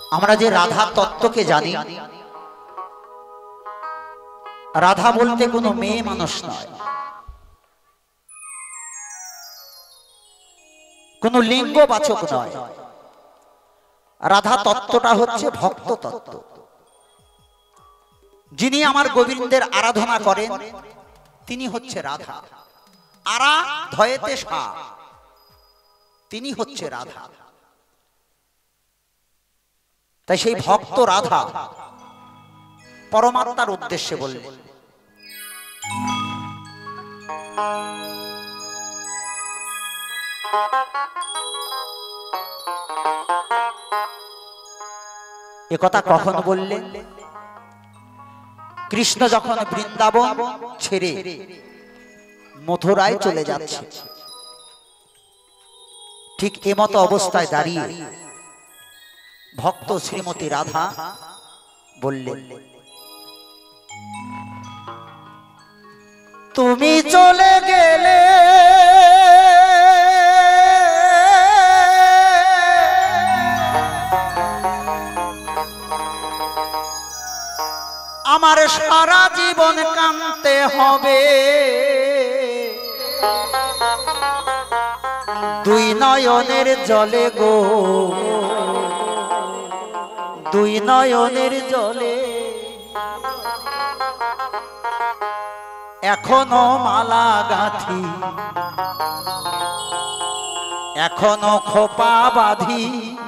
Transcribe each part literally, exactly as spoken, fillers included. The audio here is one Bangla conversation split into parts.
আমরা যে রাধা তত্ত্বকে জানি, রাধা বলতে কোনো মেয়ে মানুষ নয়, কোনো লিঙ্গবাচক নয়। রাধা তত্ত্বটা হচ্ছে ভক্ত তত্ত্ব। যিনি আমার গোবিন্দের আরাধনা করেন তিনি হচ্ছে রাধা। আরা ধয়েতে সা, তিনি হচ্ছে রাধা। তাই সেই ভক্ত রাধা পরমাত্মার উদ্দেশ্যে বললেন, এ কথা কখন বললেন? কৃষ্ণ যখন বৃন্দাবন ছেড়ে মথুরায় চলে যাচ্ছে, ঠিক এমতো অবস্থায় দাঁড়িয়ে ভক্ত শ্রীমতী রাধা বললেন, তুমি চলে গেলে আমার সারা জীবন কাঁদতে হবে, দুই নয়নের জলে গো, দুই নয়নের জলে এখনো মালা গাঁথি, এখনো খোপা বাঁধি,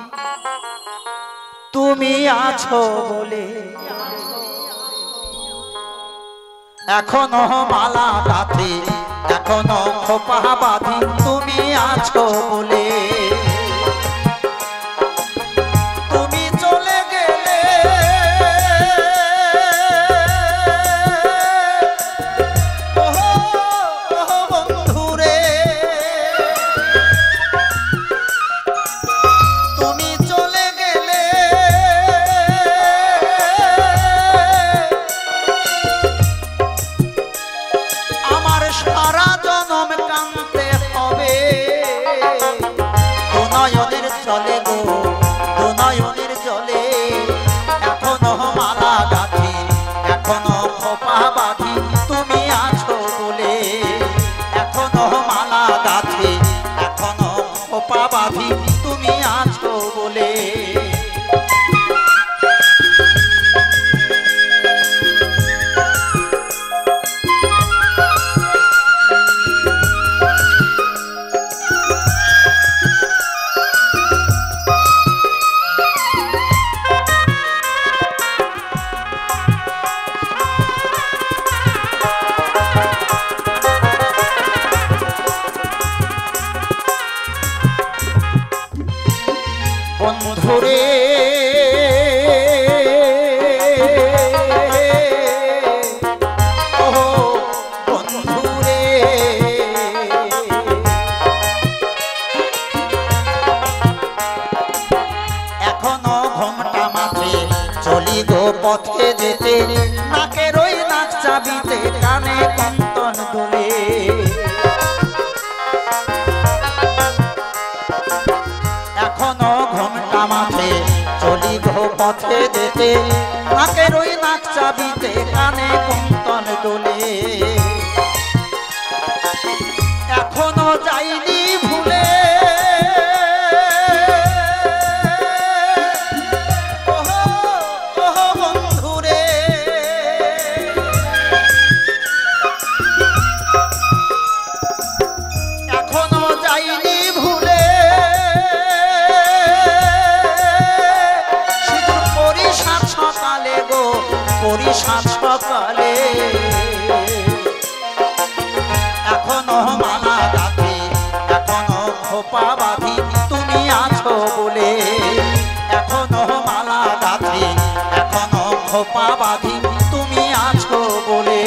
তুমি আছো বলে। এখনো মালা গাঁথি, এখনো খোপা বাঁধি, তুমি আছো বলে। তুমি চলে গেলে বন্ধুরে, তুমি চলে গেলে আমার সারা জনম কাঁদতে হবে, দুনয়নের জলে গো, দুনয়নের জলে এখনো মালা গাঁথি, এখনো খোপা বাঁধি, তুমি আছো বলে। এখনো মালা গাঁথি, এখনো খোপা বাঁধি, তুমি আছো বলে। বন্ধুরে ও বন্ধুরে, এখনো ঘোমটা মাথে চলি গো পথে যেতে, নাকের ওই নাক চাবিতে কানে কন্তন দোলে। এখনো ঘোমটা মাথে চলি গো পথে যেতে, নাকের ওই নাক চাবিতে কানে কন্তন দোলে। এখনো যাইনি ভুলে ওহো ওহো বন্ধুরে, এখনো যাইনি ভুলে পরিষাদ সকালে গো, পরিষাদ সকালে। এখনো মালা গাঁথি, এখনো খোপা বাঁধি, তুমি আছো বলে। এখনো মালা গাঁথি, এখনো খোপা বাঁধি, তুমি আছো বলে।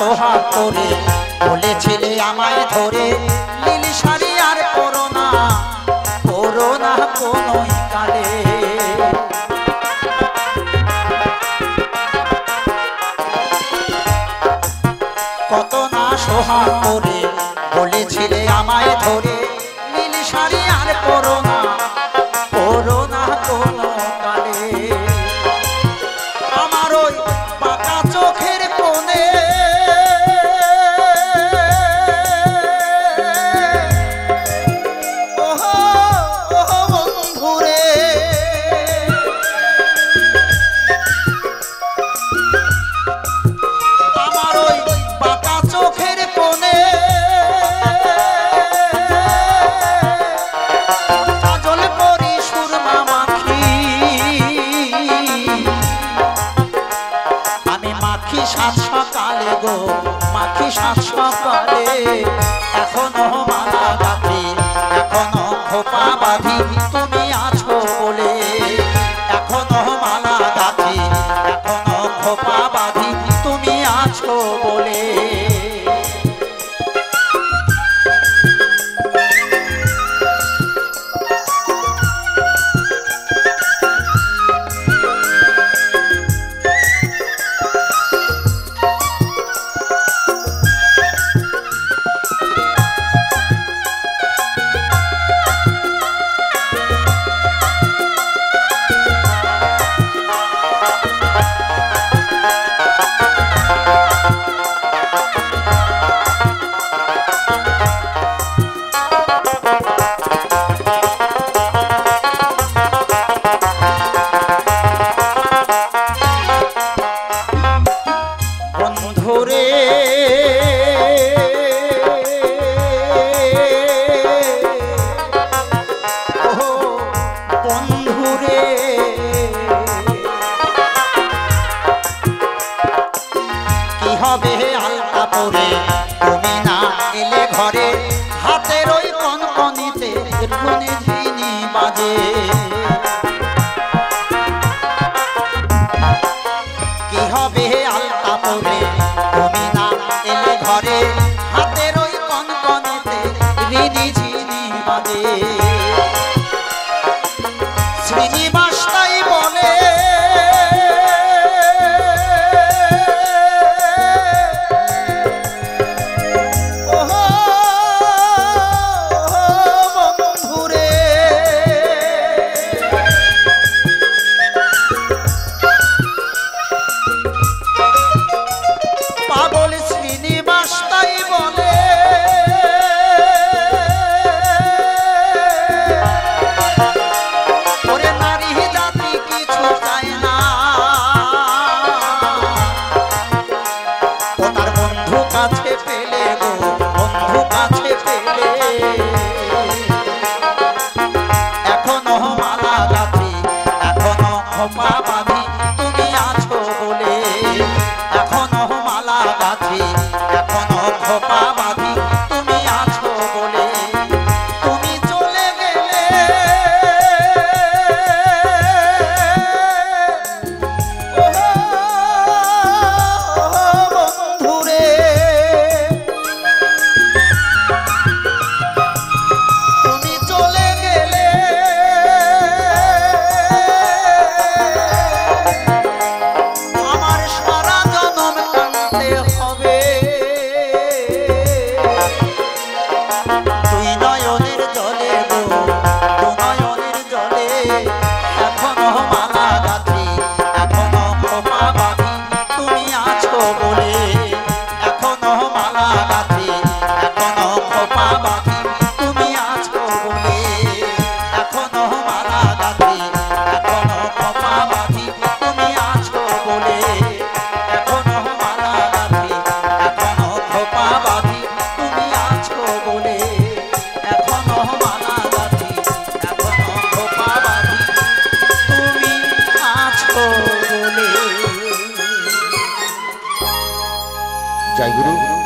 সোহাগ করে বলেছিলে আমায় ধরে নীলি শাড়ি আর করোনা করোনা কোনোই কালে কত না সোহাগ করে বলেছিলে আমায় ধরে নীলি শাড়ি আর করোনা করোনা কোনো কালে আমার ওই পাকা চোখের কোণে ওহো ওহো বন্ধুরে আমার ওই পাকা চোখের কোণে কাজল করি সুরমা মাখি আমি মাখি সাত সকালে গো মাখি সাত সকালে এখনো মালা গাঁথি এখনো খোপা বাঁধি তুমি আছো বলে এখনো মালা গাঁথি এখনো খোপা বাঁধি তুমি আছো বলে বন্ধুরে ও বন্ধুরে কি হবে আলতা পরে তুমি না এলে ঘরে হাতের ওই কনকনিতে ধুনে ঝিনি বাজে কি হবে আলতা পরে তুমি না এলে ঘরে হাতের ওই কনকনেতে রিনি ঝিনি বাজে শ্রীনিবাস তাই বলে ওহো বন্ধুরে পাগল শ্রীনিবাস তাই বলে ওরে নারী জাতি কিছু চায় না ও তার বন্ধু কাছে পেলে গো বন্ধু কাছে পেলে এখনো মালা গাঁথি এখনো খোপা বাঁধি তুমি আছো বলে এখনো মালা গাঁথি এখনো খোপা বাঁধি তুমি আছো বলে তুমি চলে গেলে ওহো বন্ধুরে তুমি চলে গেলে আমার সারা জনম কাঁদতে হবে দুই নয়নের জলে গো দু নয়নের জলে এখনো মালা গাঁথি এখনো খোপা বাঁধি তুমি আছো বলে এখনো মালা গাঁথি এখনো খোপা বাঁধি তুমি আছো বলে এখনো মালা গাঁথি এখনো খোপা বাঁধি তুমি আছো বলে এখনো মালা গাঁথি এখনো খোপা বাঁধি তুমি আছো বলে এখনো মালা গাঁথি এখনো খোপা বাঁধি তুমি আছো বলে জয় গুরু।